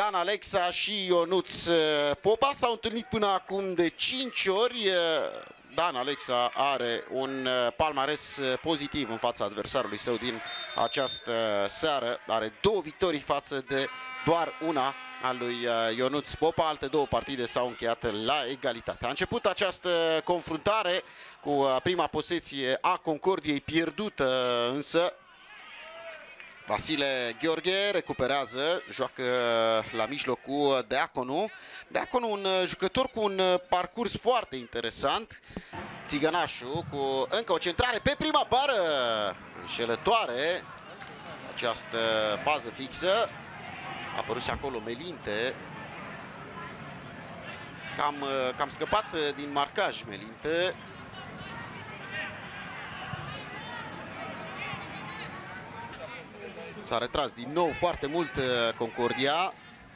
Dan Alexa și Ionuț Popa s-au întâlnit până acum de 5 ori. Dan Alexa are un palmares pozitiv în fața adversarului său din această seară. Are 2 victorii față de doar una a lui Ionuț Popa. Alte 2 partide s-au încheiat la egalitate. A început această confruntare cu prima posesie a Concordiei pierdută, însă Vasile Gheorghe recuperează, joacă la mijloc cu Deaconu. Deaconu, un jucător cu un parcurs foarte interesant. Țigănașu cu încă o centrare pe prima bară, înșelătoare această fază fixă. A apărut acolo Melinte. Cam scăpat din marcaj Melinte. S-a retras din nou foarte mult Concordia.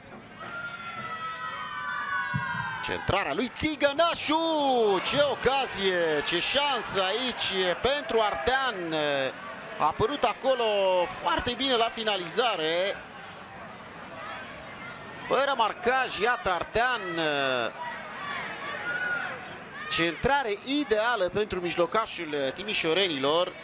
Centrarea lui Țigănașu! Ce ocazie, ce șansă aici pentru Artean. A apărut acolo foarte bine la finalizare. Fără marcaj, iată Artean. Centrare ideală pentru mijlocașul timișorenilor.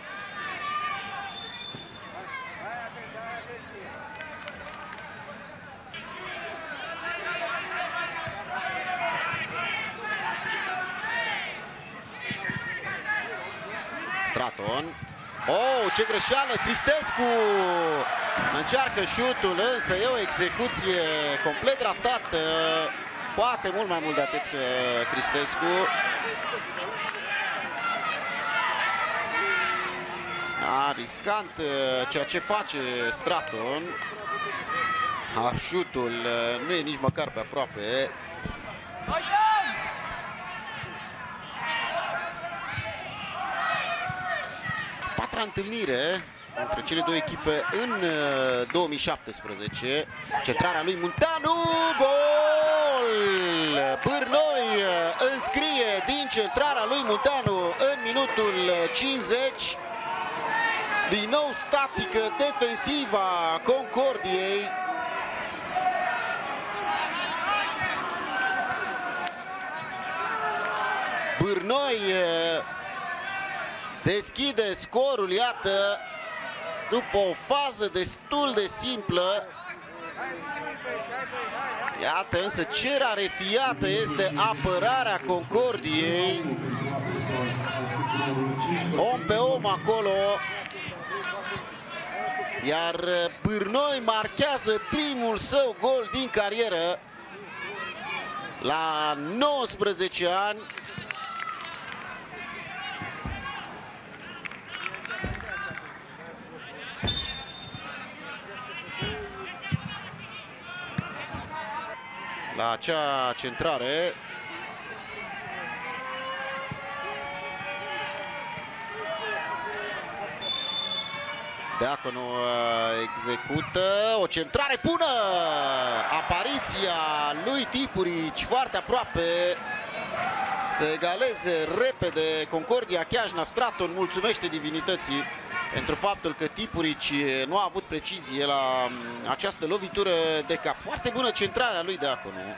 Straton. Oh, ce greșeală! Cristescu încearcă șutul, însă e o execuție complet ratată. Poate mult mai mult de atât Cristescu. Riscant ceea ce face Straton. Șutul nu e nici măcar pe aproape. Patra întâlnire între cele 2 echipe în 2017. Centrarea lui Munteanu, gol! Bârnoi înscrie din centrarea lui Munteanu în minutul 50. Din nou statică defensiva Concordiei. Bârnoi deschide scorul, iată, după o fază destul de simplă. Iată însă ce rarefiată este apărarea Concordiei. Om pe om acolo. Iar Bârnoi marchează primul său gol din carieră la 19 ani. La acea centrare Deaconu execută o centrare bună. Apariția lui Tipurici foarte aproape să egaleze repede Concordia Chiajna. Straton mulțumește divinității pentru faptul că Tipurici nu a avut precizie la această lovitură de cap. Foarte bună centrarea lui Deaconu.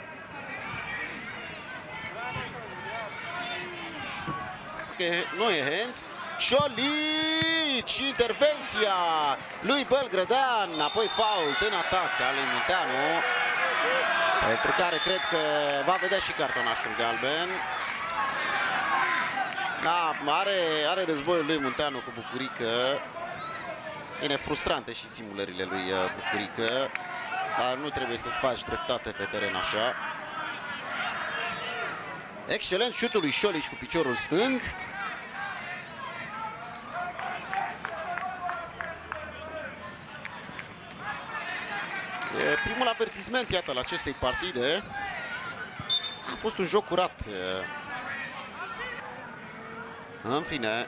Nu e hands. Șolici, intervenția lui Bălgrădean, apoi fault în atac al lui Munteanu, pentru care cred că va vedea și cartonașul galben. Da, are războiul lui Munteanu cu Bucurică. Bine, frustrante și simulările lui Bucurică, dar nu trebuie să-ți faci dreptate pe teren așa. Excelent șutul lui Șolici cu piciorul stâng. E primul avertisment, iată, la acestei partide. A fost un joc curat. În fine,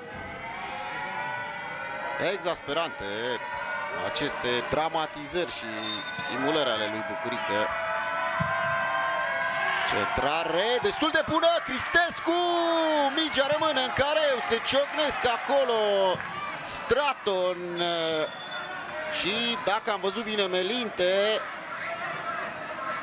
exasperante aceste dramatizări și simulări ale lui Bucurică. Centrare destul de bună, Cristescu, mingea rămâne în careu, se ciocnesc acolo Straton și, dacă am văzut bine, Melinte.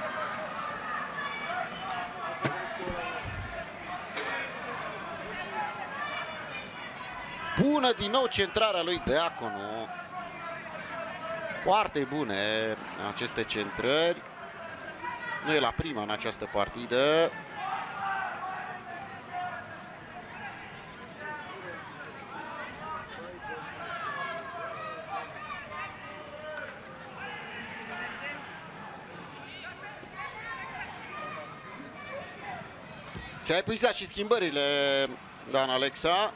Bună din nou centrarea lui Deaconu. Foarte bune aceste centrări. Nu e la prima în această partidă. Și a epuizat și schimbările Dan Alexa.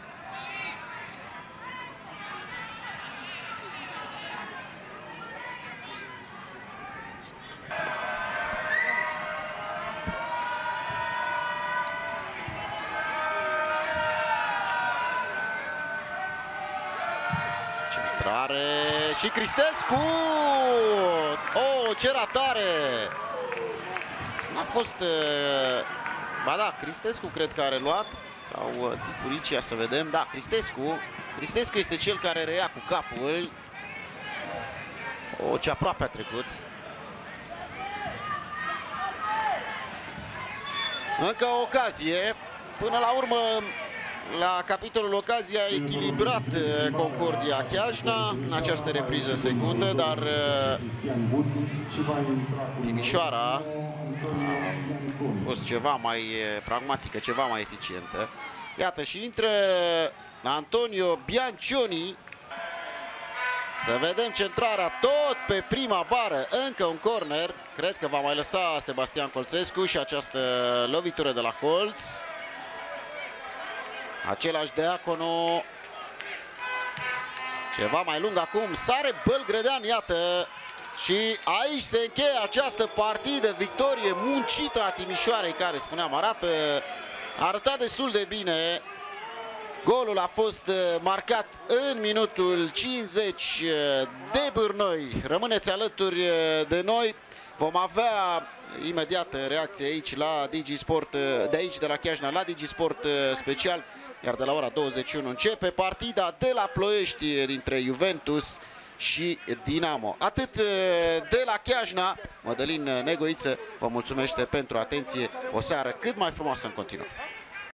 Centrare și Cristescu! Oh, ce ratare! A fost... Ba da, Cristescu cred că a reluat, sau Tipuricia, să vedem. Da, Cristescu. Cristescu este cel care reia cu capul. Ce aproape a trecut. Încă o ocazie. Până la urmă, la capitolul ocazia a echilibrat Concordia Chiajna în această repriză secundă, dar Timișoara a fost ceva mai pragmatică, ceva mai eficientă. Iată, și intră Antonio Biancioni. Să vedem centrarea tot pe prima bară. Încă un corner. Cred că va mai lăsa Sebastian Colțescu și această lovitură de la colț. Același Deaconu. Ceva mai lung acum. Sare Bălgrădean, iată. Și aici se încheie această partidă. Victorie muncită a Timișoarei, care, spuneam, arăta destul de bine. Golul a fost marcat în minutul 50 de Bârnoi. Rămâneți alături de noi. Vom avea imediat reacție aici la DigiSport, de aici de la Chiajna la DigiSport special. Iar de la ora 21 începe partida de la Ploiești dintre Juventus și Dinamo. Atât de la Chiajna. Mădălin Negoiță vă mulțumește pentru atenție. O seară cât mai frumoasă în continuare.